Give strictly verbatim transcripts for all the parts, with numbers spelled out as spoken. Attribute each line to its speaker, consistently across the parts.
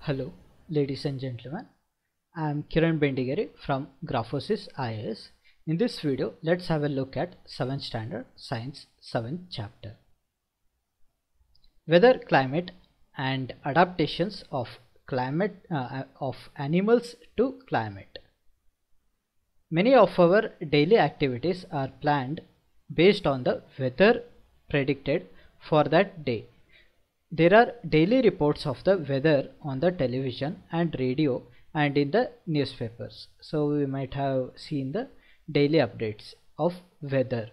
Speaker 1: Hello, ladies and gentlemen. I am Kiran Bendigeri from Grafosyss I A S. In this video, let's have a look at seventh Standard Science seventh Chapter. Weather, climate, and adaptations of climate uh, of animals to climate. Many of our daily activities are planned based on the weather predicted for that day. There are daily reports of the weather on the television and radio and in the newspapers. So we might have seen the daily updates of weather.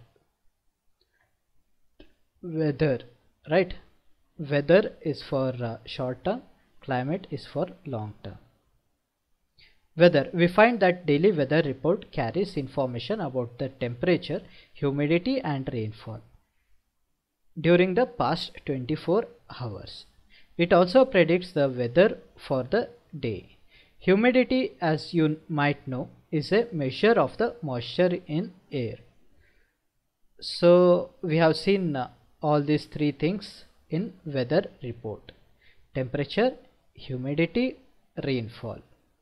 Speaker 1: Weather, right? Weather is for uh, short term, climate is for long term. Weather, we find that daily weather report carries information about the temperature, humidity and rainfall during the past twenty-four hours. It also predicts the weather for the day. Humidity, as you might know, is a measure of the moisture in air. So we have seen uh, all these three things in weather report: temperature, humidity, rainfall.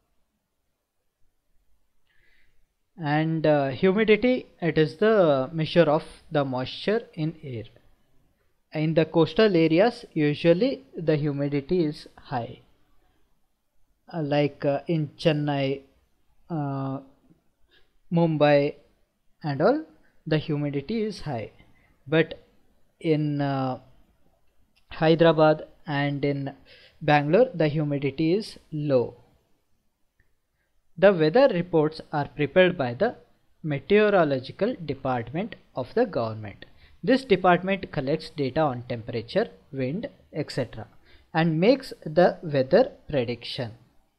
Speaker 1: And uh, humidity, it is the measure of the moisture in air. In the coastal areas, usually the humidity is high, uh, like uh, in Chennai, uh, Mumbai and all, the humidity is high. But in uh, Hyderabad and in Bangalore, the humidity is low. The weather reports are prepared by the meteorological department of the government. This department collects data on temperature, wind, et cetera and makes the weather prediction.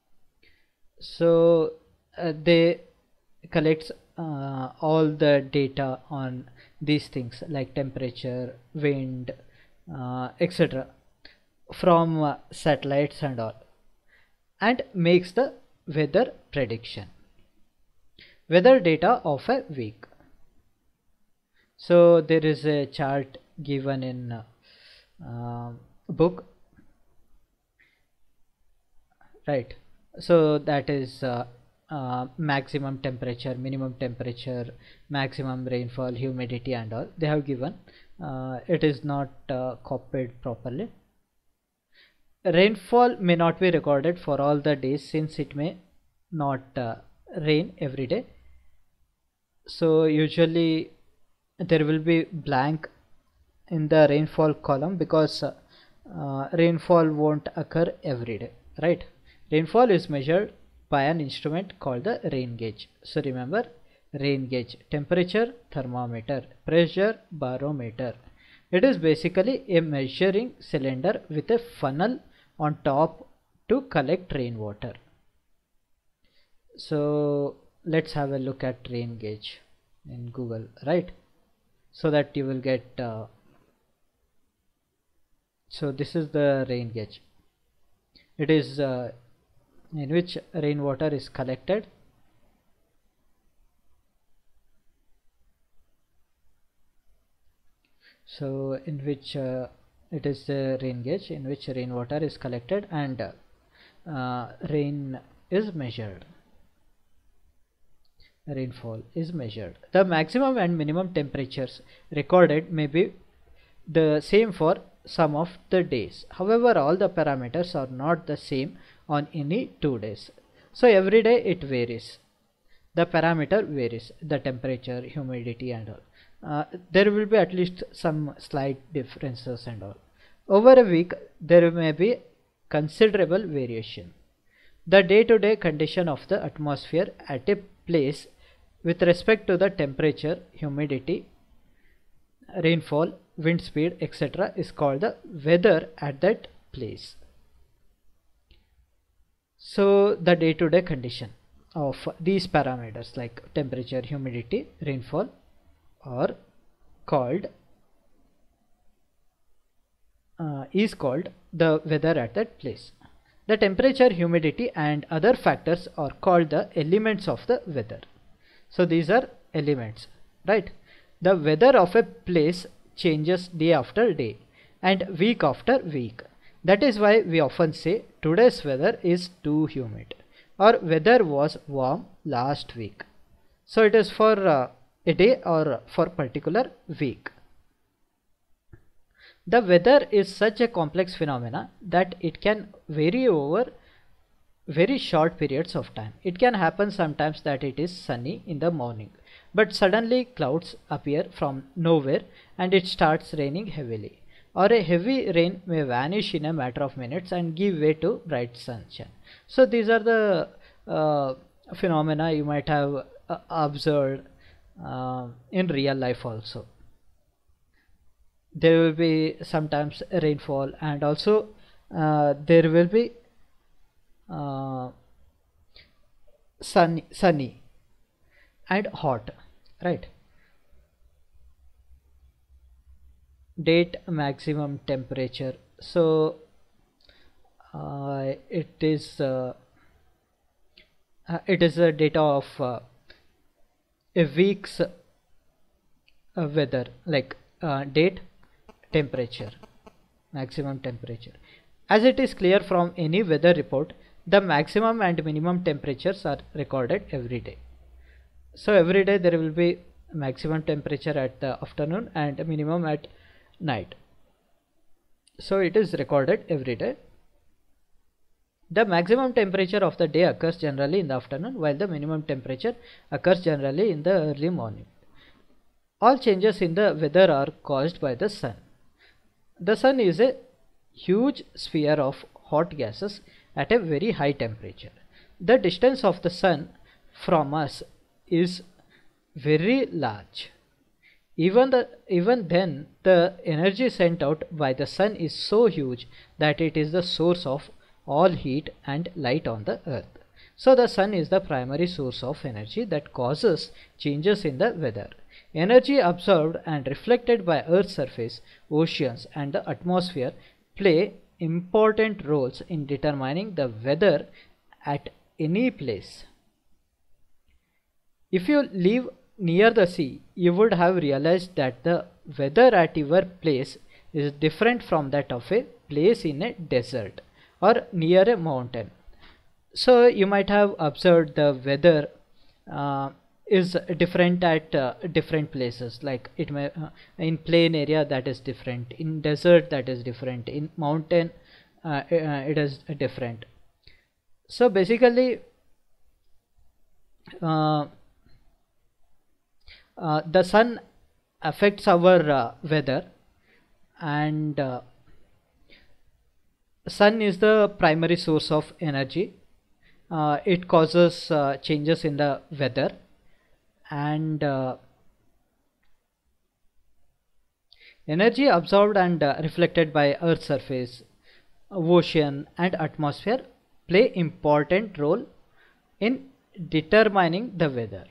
Speaker 1: So uh, they collect uh, all the data on these things like temperature, wind, uh, et cetera from uh, satellites and all, and makes the weather prediction. Weather data of a week. So there is a chart given in uh, uh, book, right? So that is uh, uh, maximum temperature, minimum temperature, maximum rainfall, humidity and all they have given. Uh, it is not uh, copied properly. Rainfall may not be recorded for all the days since it may not uh, rain every day. So usually there will be blank in the rainfall column because uh, uh, rainfall won't occur every day, right? Rainfall is measured by an instrument called the rain gauge. So remember, rain gauge: temperature, thermometer; pressure, barometer. It is basically a measuring cylinder with a funnel on top to collect rainwater. So let's have a look at rain gauge in Google, right? So that you will get uh, so this is the rain gauge. It is uh, in which rainwater is collected. So in which uh, it is the rain gauge in which rainwater is collected and uh, uh, rain is measured. Rainfall is measured. The maximum and minimum temperatures recorded may be the same for some of the days. However, all the parameters are not the same on any two days. So every day it varies. The parameter varies, the temperature, humidity and all. Uh, there will be at least some slight differences and all. Over a week there may be considerable variation. The day-to-day condition of the atmosphere at a place with respect to the temperature, humidity, rainfall, wind speed, et cetera is called the weather at that place. So the day-to-day condition of these parameters like temperature, humidity, rainfall are called uh, is called the weather at that place. The temperature, humidity and other factors are called the elements of the weather. So these are elements, right? The weather of a place changes day after day and week after week. That is why we often say today's weather is too humid, or weather was warm last week. So it is for uh, a day or for particular week. The weather is such a complex phenomena that it can vary over very short periods of time. It can happen sometimes that it is sunny in the morning, but suddenly clouds appear from nowhere and it starts raining heavily, or a heavy rain may vanish in a matter of minutes and give way to bright sunshine. So these are the uh, phenomena you might have uh, observed uh, in real life also. There will be sometimes rainfall, and also uh, there will be uh, sunny, sunny and hot, right? Date maximum temperature. So uh, it is uh, uh, it is a data of uh, a week's uh, weather, like uh, date, temperature, maximum temperature. As it is clear from any weather report, the maximum and minimum temperatures are recorded every day. So every day there will be maximum temperature at the afternoon and minimum at night. So it is recorded every day. The maximum temperature of the day occurs generally in the afternoon, while the minimum temperature occurs generally in the early morning. All changes in the weather are caused by the sun. The sun is a huge sphere of hot gases at a very high temperature. The distance of the sun from us is very large. Even, the, even then, the energy sent out by the sun is so huge that it is the source of all heat and light on the earth. So the sun is the primary source of energy that causes changes in the weather. Energy absorbed and reflected by Earth's surface, oceans and the atmosphere play important roles in determining the weather at any place. If you live near the sea, you would have realized that the weather at your place is different from that of a place in a desert or near a mountain. So you might have observed the weather uh, is different at uh, different places, like it may uh, in plain area that is different, in desert that is different, in mountain uh, uh, it is different. So basically uh, uh, the sun affects our uh, weather, and uh, sun is the primary source of energy. Uh, it causes uh, changes in the weather, and uh, energy absorbed and uh, reflected by Earth's surface, ocean and atmosphere play important role in determining the weather.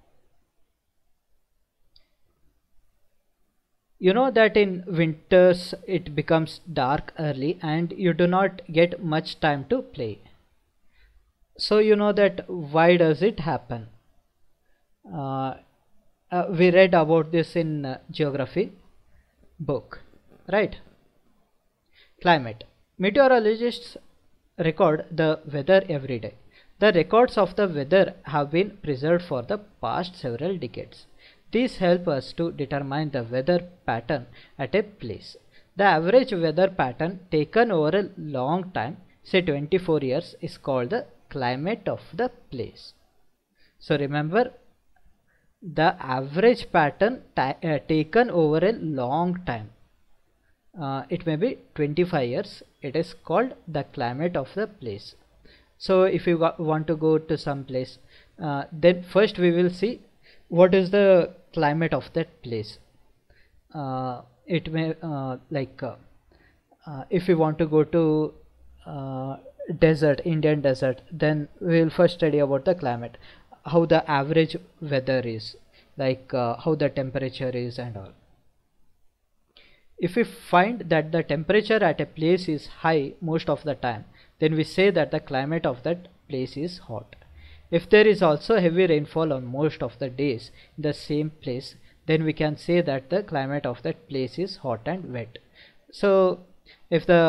Speaker 1: You know that in winters it becomes dark early and you do not get much time to play. So you know that why does it happen? Uh, uh, we read about this in uh, geography book, right? Climate. Meteorologists record the weather every day. The records of the weather have been preserved for the past several decades. These help us to determine the weather pattern at a place. The average weather pattern taken over a long time, say twenty-four years, is called the climate of the place. So remember, the average pattern uh, taken over a long time, uh, it may be twenty-five years, it is called the climate of the place. So if you want to go to some place, uh, then first we will see what is the climate of that place. Uh, it may uh, like uh, uh, if you want to go to uh, desert, Indian desert, then we will first study about the climate, how the average weather is, like uh, how the temperature is and all. If we find that the temperature at a place is high most of the time, then we say that the climate of that place is hot. If there is also heavy rainfall on most of the days in the same place, then we can say that the climate of that place is hot and wet. So if the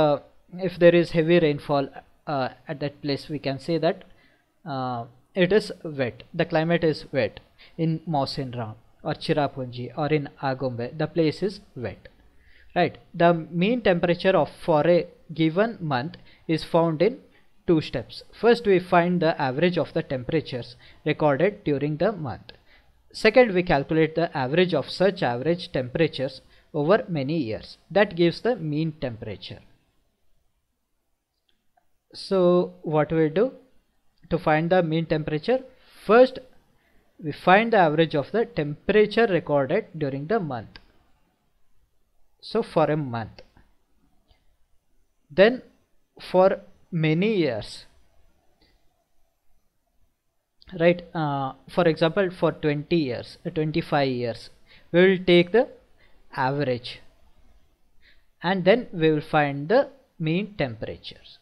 Speaker 1: if there is heavy rainfall uh, at that place, we can say that uh, it is wet, the climate is wet. In Mausinram or Cherrapunji or in Agumbe, the place is wet, right? The mean temperature of for a given month is found in two steps. First, we find the average of the temperatures recorded during the month. Second, we calculate the average of such average temperatures over many years. That gives the mean temperature. So what we do to find the mean temperature? First, we find the average of the temperature recorded during the month. So for a month. Then for many years, right? Uh, for example, for twenty years, twenty-five years, we will take the average and then we will find the mean temperatures.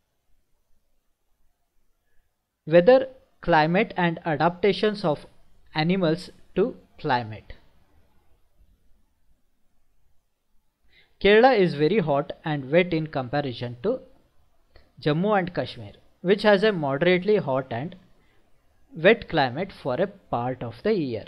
Speaker 1: Weather, climate and adaptations of animals to climate. Kerala is very hot and wet in comparison to Jammu and Kashmir, which has a moderately hot and wet climate for a part of the year.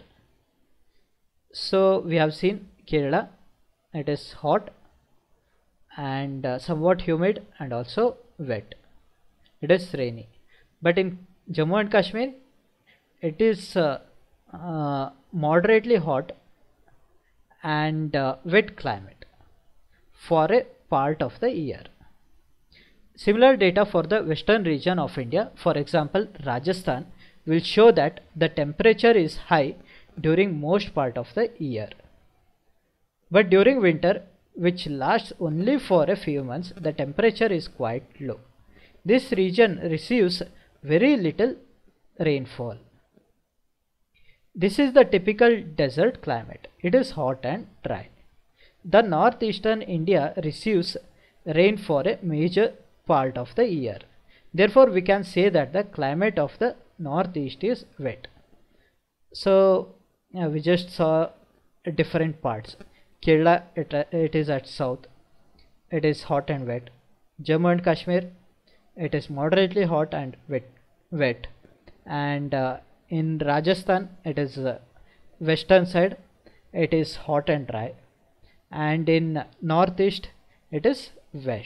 Speaker 1: So we have seen Kerala, it is hot and uh, somewhat humid and also wet. It is rainy. But in Jammu and Kashmir, it is uh, uh, moderately hot and uh, wet climate for a part of the year. Similar data for the western region of India, for example Rajasthan, will show that the temperature is high during most part of the year. But during winter, which lasts only for a few months, the temperature is quite low. This region receives very little rainfall. This is the typical desert climate. It is hot and dry. The northeastern India receives rain for a major part of the year. Therefore, we can say that the climate of the northeast is wet. So, yeah, we just saw different parts. Kerala, it, it is at south. It is hot and wet. Jammu and Kashmir, it is moderately hot and wet. wet. And uh, in Rajasthan, it is uh, western side. It is hot and dry. And in northeast, it is wet.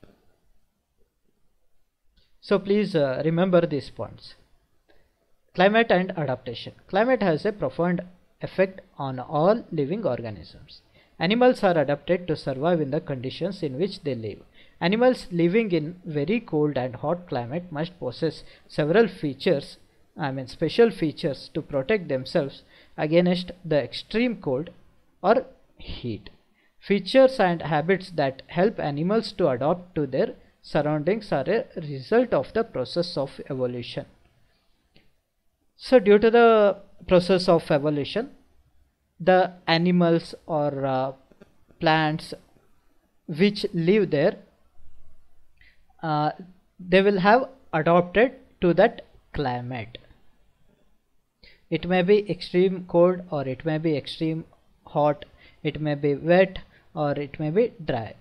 Speaker 1: So please uh, remember these points. Climate and adaptation. Climate has a profound effect on all living organisms. Animals are adapted to survive in the conditions in which they live. Animals living in very cold and hot climate must possess several features, I mean special features, to protect themselves against the extreme cold or heat. Features and habits that help animals to adapt to their surroundings are a result of the process of evolution. So due to the process of evolution, the animals or uh, plants which live there, uh, they will have adapted to that climate. It may be extreme cold or it may be extreme hot, it may be wet or it may be dry.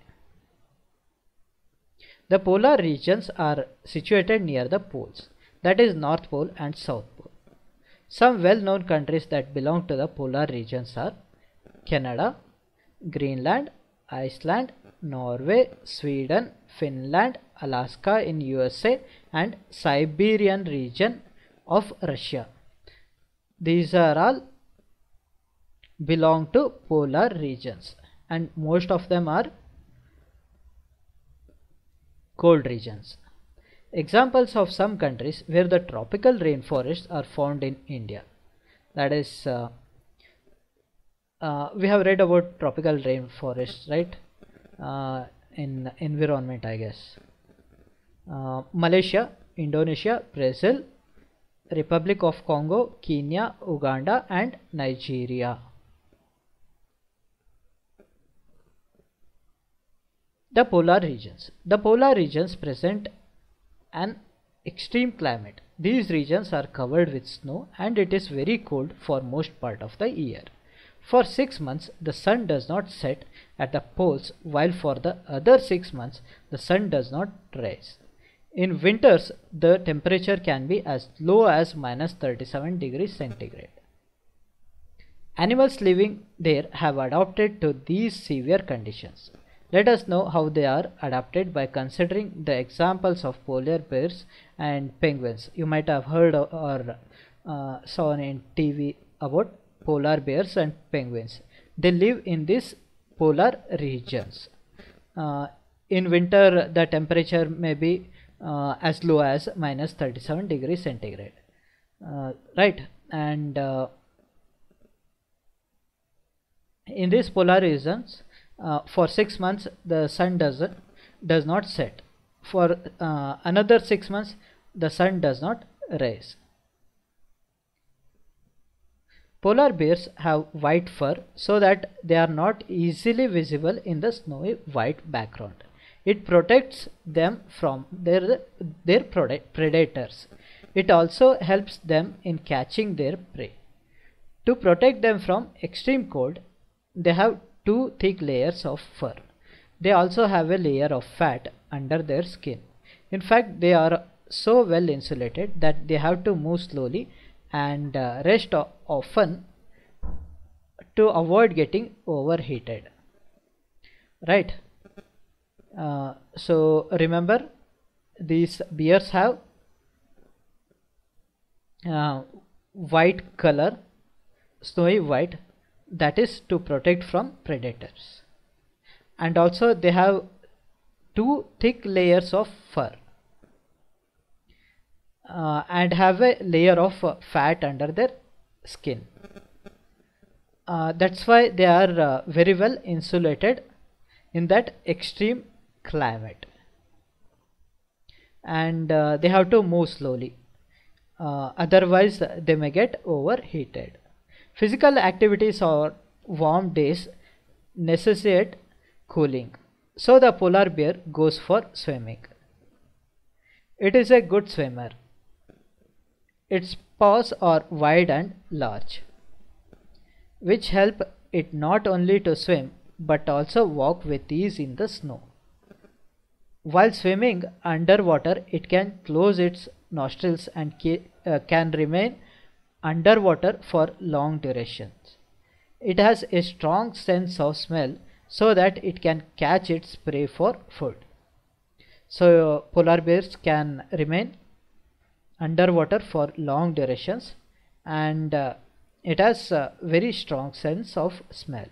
Speaker 1: The polar regions are situated near the poles, that is North Pole and South Pole. Some well-known countries that belong to the polar regions are Canada, Greenland, Iceland, Norway, Sweden, Finland, Alaska in U S A and Siberian region of Russia. These are all belong to polar regions and most of them are cold regions. Examples of some countries where the tropical rainforests are found in India. That is, uh, uh, we have read about tropical rainforests, right? Uh, in environment, I guess. Uh, Malaysia, Indonesia, Brazil, Republic of Congo, Kenya, Uganda and Nigeria. The polar regions. The polar regions present an extreme climate. These regions are covered with snow and it is very cold for most part of the year. For six months the sun does not set at the poles, while for the other six months the sun does not rise. In winters the temperature can be as low as minus thirty-seven degrees centigrade. Animals living there have adapted to these severe conditions. Let us know how they are adapted by considering the examples of polar bears and penguins. You might have heard or uh, saw in T V about polar bears and penguins. They live in these polar regions. Uh, in winter the temperature may be uh, as low as minus thirty-seven degrees centigrade. Uh, right, and uh, in these polar regions, uh, for six months the sun doesn't does not set. For uh, another six months the sun does not rise. Polar bears have white fur so that they are not easily visible in the snowy white background. It protects them from their their predators. It also helps them in catching their prey. To protect them from extreme cold, they have two thick layers of fur. They also have a layer of fat under their skin. In fact, they are so well insulated that they have to move slowly and uh, rest often to avoid getting overheated. Right. Uh, so remember, these bears have uh, white color, snowy white, that is to protect from predators, and also they have two thick layers of fur uh, and have a layer of uh, fat under their skin. Uh, that's why they are uh, very well insulated in that extreme climate, and uh, they have to move slowly, uh, otherwise they may get overheated. Physical activities or warm days necessitate cooling, so the polar bear goes for swimming. It is a good swimmer. Its paws are wide and large, which help it not only to swim but also walk with ease in the snow. While swimming underwater, it can close its nostrils and uh, can remain underwater for long durations. It has a strong sense of smell so that it can catch its prey for food. So uh, polar bears can remain underwater for long durations, and uh, it has a very strong sense of smell.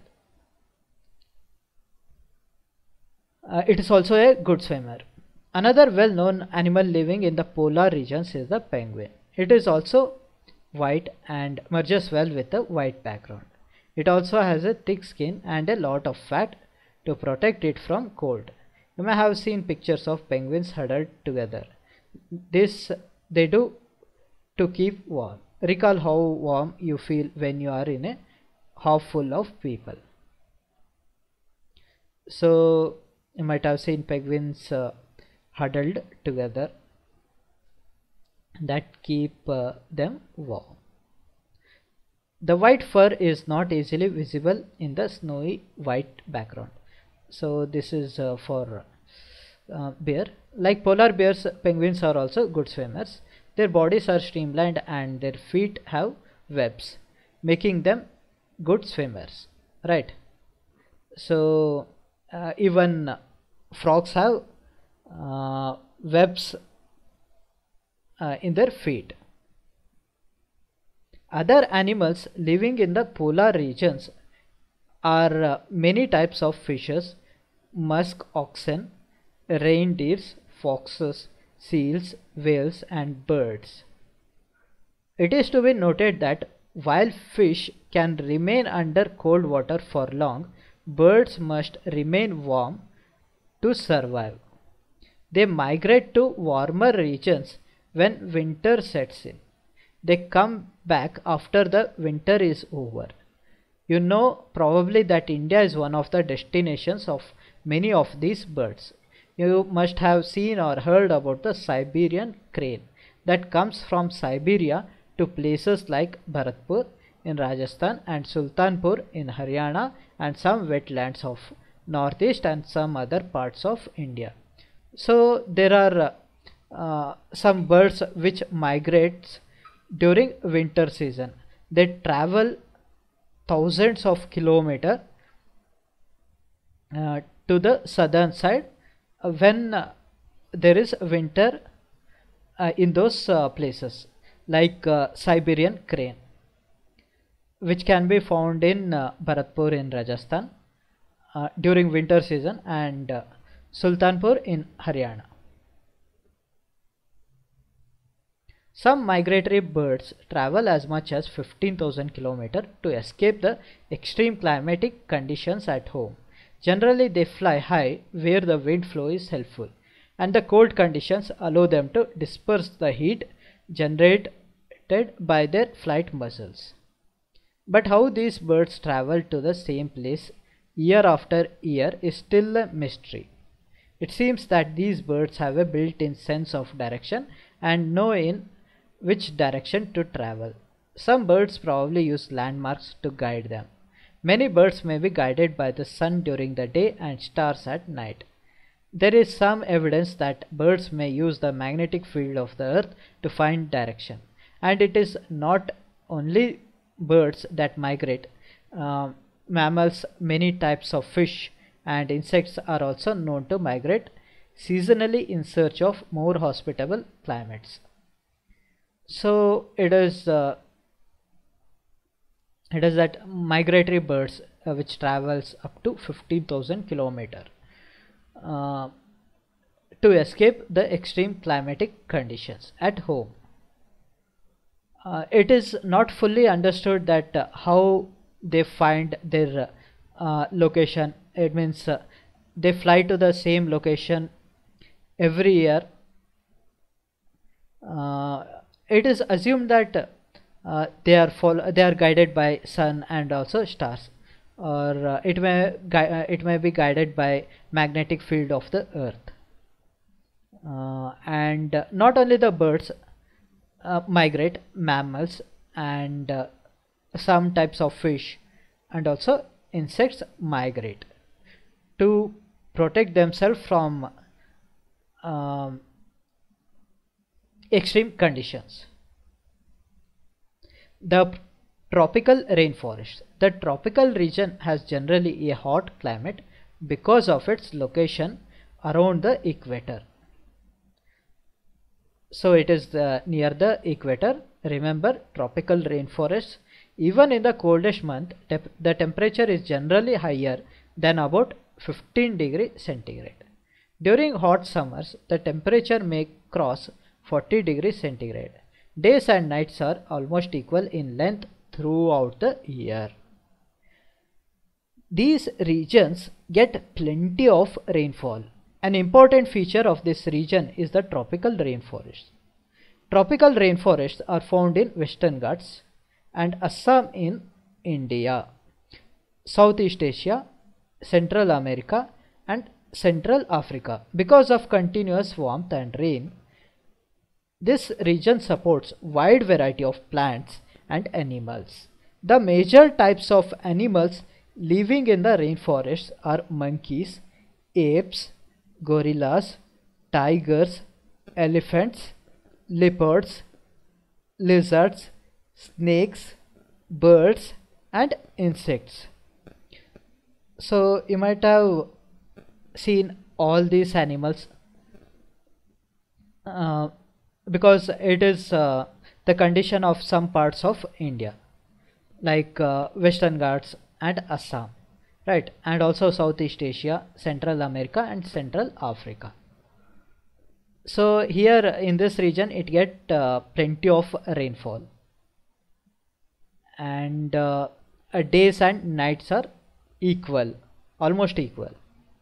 Speaker 1: Uh, it is also a good swimmer. Another well-known animal living in the polar regions is the penguin. It is also white and merges well with the white background. It also has a thick skin and a lot of fat to protect it from cold. You may have seen pictures of penguins huddled together. This they do to keep warm. Recall how warm you feel when you are in a half full of people. So you might have seen penguins uh, huddled together, that keep uh, them warm. The white fur is not easily visible in the snowy white background. So this is uh, for uh, bear. Like polar bears, penguins are also good swimmers. Their bodies are streamlined and their feet have webs, making them good swimmers. Right. So uh, even frogs have uh, webs uh, in their feet. Other animals living in the polar regions are uh, many types of fishes, musk oxen, reindeers, foxes, seals, whales and birds. It is to be noted that while fish can remain under cold water for long, birds must remain warm to survive. They migrate to warmer regions when winter sets in. They come back after the winter is over. You know probably that India is one of the destinations of many of these birds. You must have seen or heard about the Siberian crane that comes from Siberia to places like Bharatpur in Rajasthan and Sultanpur in Haryana, and some wetlands of northeast and some other parts of India. So there are uh, some birds which migrate during winter season. They travel thousands of kilometers uh, to the southern side uh, when uh, there is winter uh, in those uh, places, like uh, Siberian crane, which can be found in uh, Bharatpur in Rajasthan uh, during winter season, and uh, Sultanpur in Haryana. Some migratory birds travel as much as fifteen thousand kilometers to escape the extreme climatic conditions at home. Generally, they fly high where the wind flow is helpful, and the cold conditions allow them to disperse the heat generated by their flight muscles. But how these birds travel to the same place year after year is still a mystery. It seems that these birds have a built-in sense of direction and know in which direction to travel. Some birds probably use landmarks to guide them. Many birds may be guided by the sun during the day and stars at night. There is some evidence that birds may use the magnetic field of the earth to find direction. And it is not only birds that migrate. Uh, mammals, many types of fish and insects are also known to migrate seasonally in search of more hospitable climates. So it is uh, it is that migratory birds uh, which travels up to fifteen thousand kilometers uh, to escape the extreme climatic conditions at home. Uh, it is not fully understood that uh, how they find their uh, location. It means uh, they fly to the same location every year. Uh, it is assumed that uh, they are follow they are guided by sun and also stars, or uh, it may uh, it may be guided by magnetic field of the earth. Uh, and uh, not only the birds uh, migrate, mammals and uh, some types of fish and also insects migrate to protect themselves from um, extreme conditions. The tropical rainforest. The tropical region has generally a hot climate because of its location around the equator. So it is the, near the equator. Remember, tropical rainforests, even in the coldest month, te the temperature is generally higher than about fifteen degrees centigrade. During hot summers, the temperature may cross forty degrees centigrade. Days and nights are almost equal in length throughout the year. These regions get plenty of rainfall. An important feature of this region is the tropical rainforest. Tropical rainforests are found in Western Ghats and Assam in India, Southeast Asia, Central America and Central Africa. Because of continuous warmth and rain, this region supports wide variety of plants and animals. The major types of animals living in the rainforests are monkeys, apes, gorillas, tigers, elephants, leopards, lizards, snakes, birds and insects. So you might have seen all these animals uh, because it is uh, the condition of some parts of India, like uh, Western Ghats and Assam, right, and also Southeast Asia, Central America and Central Africa. So here in this region it get uh, plenty of rainfall, and uh, uh, days and nights are equal, almost equal.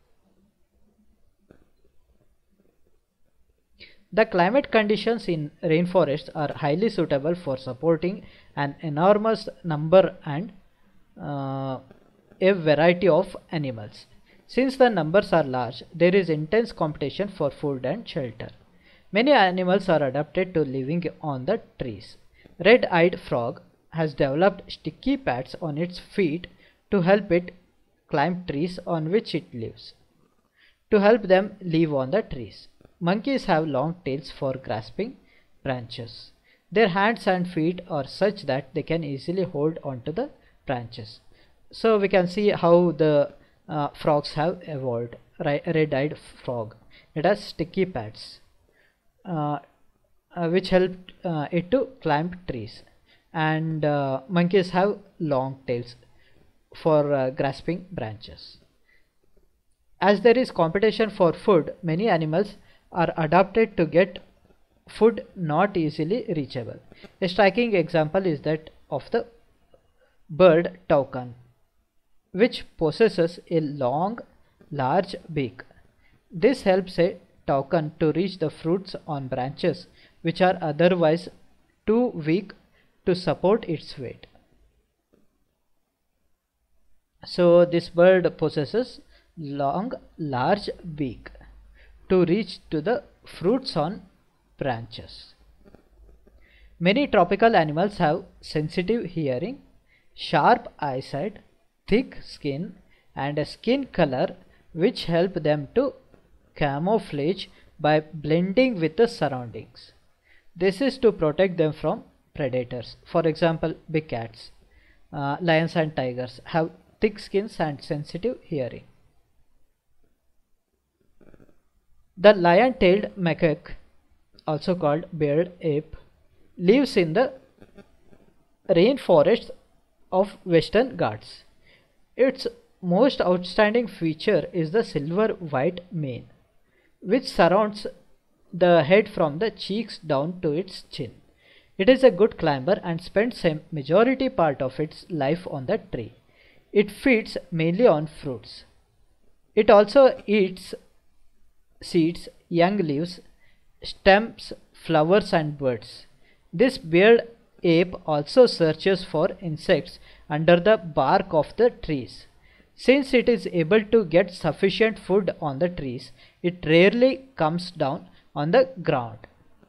Speaker 1: The climate conditions in rainforests are highly suitable for supporting an enormous number and uh, a variety of animals. Since the numbers are large, there is intense competition for food and shelter. Many animals are adapted to living on the trees. Red-eyed frog, has developed sticky pads on its feet to help it climb trees on which it lives, to help them live on the trees. Monkeys have long tails for grasping branches. Their hands and feet are such that they can easily hold onto the branches. So we can see how the uh, frogs have evolved. Red-eyed frog, it has sticky pads uh, uh, which help uh, it to climb trees, and uh, monkeys have long tails for uh, grasping branches. As there is competition for food, many animals are adapted to get food not easily reachable. A striking example is that of the bird toucan, which possesses a long, large beak. This helps a toucan to reach the fruits on branches which are otherwise too weak to support its weight. So this bird possesses long, large beak to reach to the fruits on branches. Many tropical animals have sensitive hearing, sharp eyesight, thick skin, and a skin color which help them to camouflage by blending with the surroundings. This is to protect them from predators. For example, big cats, uh, lions and tigers have thick skins and sensitive hearing. The lion-tailed macaque, also called bearded ape, lives in the rainforests of Western Ghats. Its most outstanding feature is the silver-white mane, which surrounds the head from the cheeks down to its chin. It is a good climber and spends a majority part of its life on the tree. It feeds mainly on fruits. It also eats seeds, young leaves, stems, flowers and birds. This bearded ape also searches for insects under the bark of the trees. Since it is able to get sufficient food on the trees, it rarely comes down on the ground.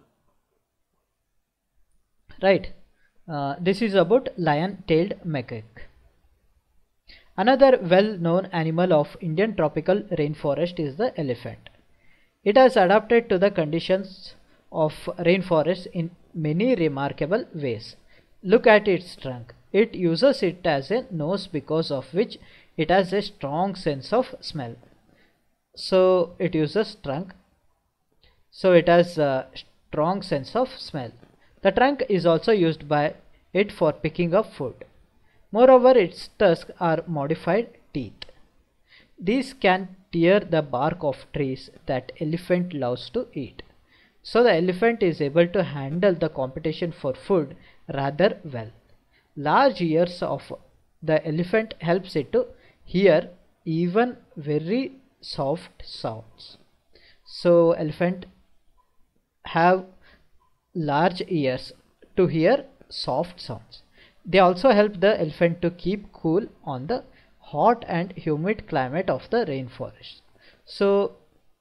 Speaker 1: Right. Uh, this is about lion-tailed macaque. Another well-known animal of Indian tropical rainforest is the elephant. It has adapted to the conditions of rainforest in many remarkable ways. Look at its trunk. It uses it as a nose, because of which it has a strong sense of smell. So it uses trunk. So it has a strong sense of smell. The trunk is also used by it for picking up food. Moreover, its tusks are modified teeth. These can tear the bark of trees that elephant loves to eat. So the elephant is able to handle the competition for food rather well. Large ears of the elephant helps it to hear even very soft sounds. So elephant have large ears to hear soft sounds. They also help the elephant to keep cool on the hot and humid climate of the rainforest. So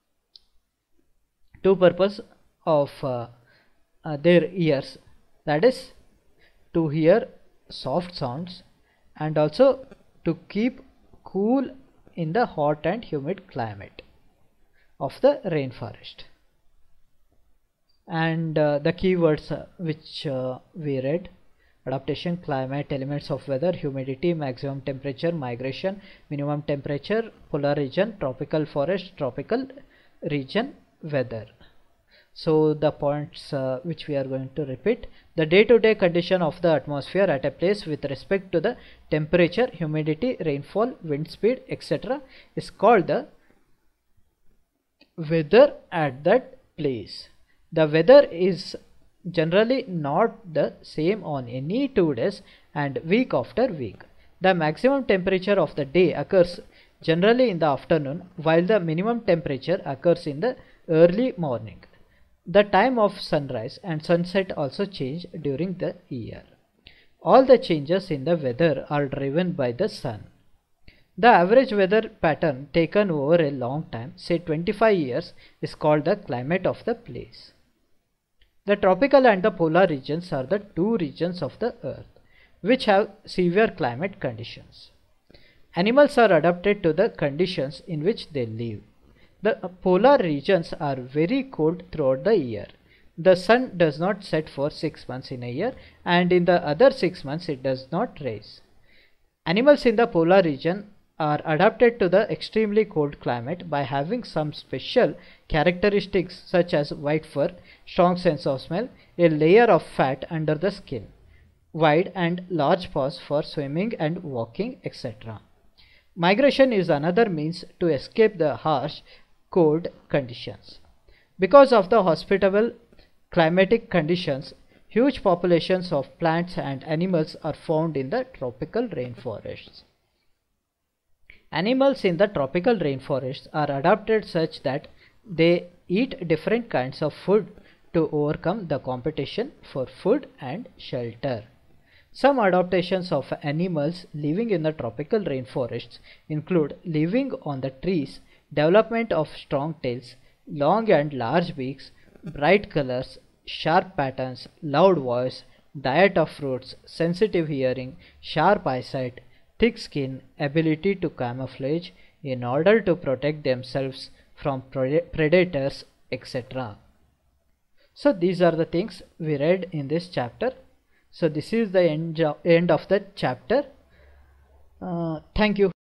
Speaker 1: two purpose of uh, uh, their ears, that is to hear soft sounds and also to keep cool in the hot and humid climate of the rainforest. And uh, the keywords uh, which uh, we read: adaptation, climate, elements of weather, humidity, maximum temperature, migration, minimum temperature, polar region, tropical forest, tropical region, weather. So the points uh, which we are going to repeat: the day-to-day condition of the atmosphere at a place with respect to the temperature, humidity, rainfall, wind speed, et cetera is called the weather at that place. The weather is generally not the same on any two days and week after week. The maximum temperature of the day occurs generally in the afternoon, while the minimum temperature occurs in the early morning. The time of sunrise and sunset also change during the year. All the changes in the weather are driven by the sun. The average weather pattern taken over a long time, say twenty-five years, is called the climate of the place. The tropical and the polar regions are the two regions of the earth. which have severe climate conditions. Animals are adapted to the conditions in which they live. The polar regions are very cold throughout the year. The sun does not set for six months in a year, and in the other six months it does not rise. Animals in the polar region are adapted to the extremely cold climate by having some special characteristics such as white fur, strong sense of smell, a layer of fat under the skin, wide and large paws for swimming and walking, et cetera. Migration is another means to escape the harsh cold conditions. Because of the hospitable climatic conditions, huge populations of plants and animals are found in the tropical rainforests. Animals in the tropical rainforests are adapted such that they eat different kinds of food to overcome the competition for food and shelter. Some adaptations of animals living in the tropical rainforests include living on the trees, development of strong tails, long and large beaks, bright colors, sharp patterns, loud voice, diet of fruits, sensitive hearing, sharp eyesight, thick skin, ability to camouflage in order to protect themselves from predators, et cetera. So these are the things we read in this chapter. So this is the end, end of the chapter. Uh, thank you.